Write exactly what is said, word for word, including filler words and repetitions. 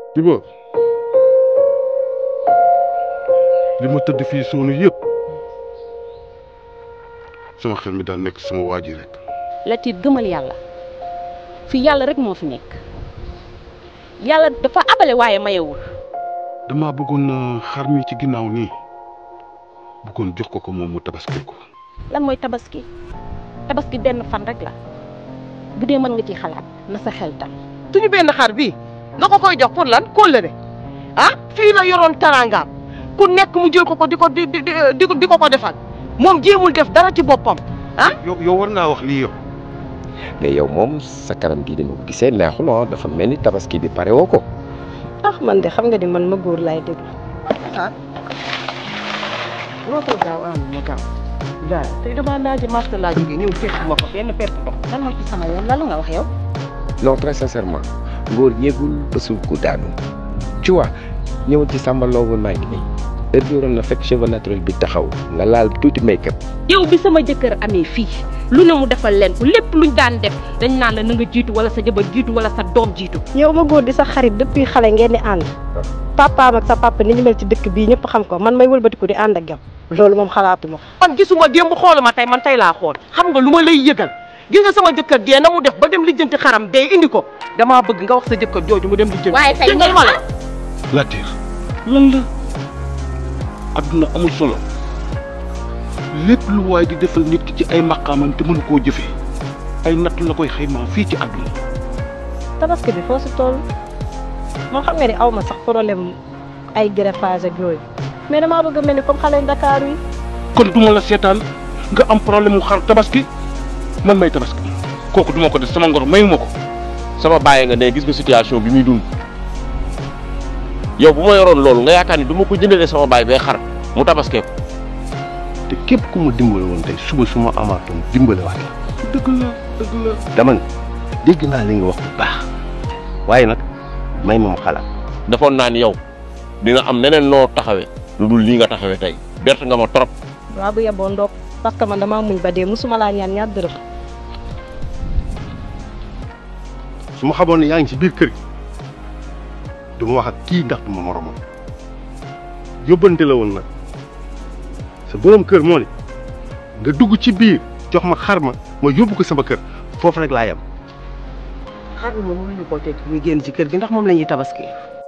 Tibo li ma tëdd fii soonu yëpp sama xel mi daal nekk sama waa ji rek. Latif gëmal yàlla fi yàlla rek moo fi nekk yàlla dafa abale waaye mayewul. damaa bëggoon xar mi ci ginnaaw nii bëggoon jox ko ko moom mu tabaski ko. lan mooy tabaski tabaski benn fan rek la bu dee mën nga ci xalaat na sa xel tam. suñu benn xar bii nga ko koy jox pour lan kóllëre ah fii la yoroon tarangaam ku nekk mu jël ko ko di ko di di di di ko ko defal moom jéemul def dara ci boppam ah. yow yow war ngaa wax lii yow. mais yow moom sa kanam gi dama ko gisee neexul ah dafa mel ni tabaski bi pare woo ko. ah man de xam nga ni man ma góor laay dégg. ah loo ko gaaw am ma gaaw daal tey damaa laaj marché laa jógee ñëw fekk ma ko benn perte ko. lan moo ci sama yoon lan la nga wax yow. non très sincèrement ngóor yéegul bésul ku daanu tu vois ñëwal ci Samba Laobé maa ngi nii heure bi waroon na fekk cheveux naturel bi taxaw nga laal tuuti make-up. yow bi sama jëkkër amee fii lu ne mu defal leen ko lépp luñ daan def dañ naan la na nga jiitu wala sa jabar jiitu wala sa doom jiitu. yow ma góor di sa xarit depuis xale ngeen di ànd papaam ak sa papa ni ñu mel ci dëkk bii ñëpp xam ko man may wëlbatiku di ànd ak yow loolu moom xalaatuma ko. man gisuma démb xooluma tey man tey laa xool xam nga lu ma lay yëgal gis nga sama jëkkër dee na mu def ba dem lijjanti xaram dee indi ko damaa bëgg nga wax sa jëkkër jooju mu dem lijjanti. waaye tey nga ma la. Latir lan la adduna amul solo lépp lu waay di defal nit ki ci ay maqaamam te mënu koo jëfee ay natt la koy xaymaa fii ci adduna. tabaski bi foo si toll moo xam nga ni aw ma sax problème ay greffage ak yooyu mais damaa bëgg a mel ni comme xale Dakar yi. kon duma la seetaan nga am problème mu xar tabaski man may tabaski kooku duma ko def sama ngor mayuma ko. sama bàyyi nga ne gis nga situation bi muy dund yow bu ma yoroon loolu nga yaakaar ni du ma ko jëndalee sama baay bay xar mu tabaskee ko. te képp ku ma dimbale woon tey suba su ma amaatoon dimbale waat la. dëgg la dëgg la. dama ne dégg naa li nga wax bu baax waaye nag may moom xalaat. defoon naa ni yow dina am neneen noo taxawee lu dul lii nga taxawee tey bert nga ma trop. waaw bu yeboo ndox parce que man damaa muñ ba dee musuma laa ñaan ñaar dërëm. su ma xamoon ne yaa ngi ci biir kër gi du ma wax ak kii ndax du ma moromam yóbbante la woon nag sa borom kër moo ne nga dugg ci biir jox ma xar ma ma yóbbu ko sama kër foofu rek laa yem. xar bi moom mënuñu koo teg muy génn ci kër gi ndax moom la ñuy tabaski.